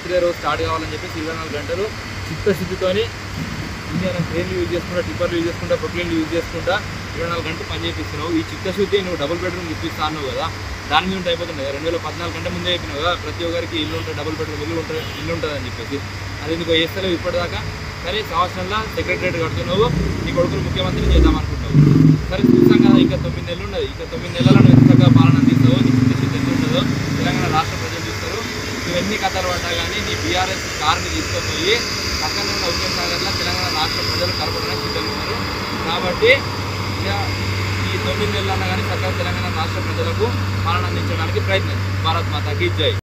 Birthday రోజు start కావాలని చెప్పేసి 24 గంటలు చిత్తశుద్ధితోని ఇండియన్ ట్రైన్లు యూజ్ చేసుకుంటా, టిప్పర్లు యూజ్ చేసుకుంటా, ప్రొక్లైన్లు యూజ్ చేసుకుంటా 24 గంటలు పని చేపిస్తున్నావు. ఈ చిత్తశుద్ధి నువ్వు డబుల్ బెడ్రూమ్ ఇప్పిస్తా అన్నావు కదా, దాని మీద అయిపోతుంది కదా. 2014 కంటే ముందే చెప్పినావు కదా ప్రతి ఒక్కరికి ఇల్లు ఉంటుంది, డబుల్ బెడ్రూమ్ ఇల్లు ఉంటుంది అని చెప్పేసి. అది ఎందుకు వేస్తలేవు ఇప్పటిదాకా? సరే సంవత్సరంలో సెక్రటరేట్ కడుతున్నావు, నీ కొడుకులు ముఖ్యమంత్రి చేద్దాం అనుకుంటావు. సరే చూస్తాం కదా, ఇంకా 9 నెలలు ఉన్నది. ఇంకా 9 నెలల్లో నువ్వు ఎంతగా పాలన అందిస్తావు, నీ చిత్తశుద్ధి ఎంత ఉంటుందో తెలంగాణ రాష్ట్ర ప్రజలు చూస్తారు. నువ్వు ఎన్ని కథలు పడ్డా కానీ నీ బీఆర్ఎస్ కార్ని తీసుకొని పోయి పక్కన ఉన్న హుస్సేన్ సాగర్లో తెలంగాణ రాష్ట్ర ప్రజలు కలపడానికి సిద్ధంగా ఉన్నారు. కాబట్టి ఈ 9 నెలలన్నా కానీ చక్కగా తెలంగాణ రాష్ట్ర ప్రజలకు పాలన అందించడానికి ప్రయత్నం. భారత్ మాతాకి జై.